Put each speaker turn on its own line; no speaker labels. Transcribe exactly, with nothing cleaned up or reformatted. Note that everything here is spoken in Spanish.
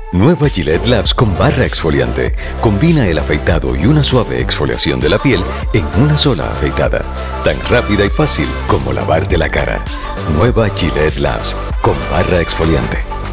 Nueva Gillette Labs con barra exfoliante. Combina el afeitado y una suave exfoliación de la piel en una sola afeitada. Tan rápida y fácil como lavarte la cara. Nueva Gillette Labs con barra exfoliante.